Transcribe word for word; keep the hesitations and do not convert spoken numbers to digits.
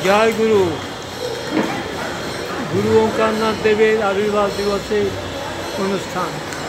জয় গুরু। গুরু ওঙ্কারনাথ দেবের আবির্ভাব দিবসে অনুষ্ঠান।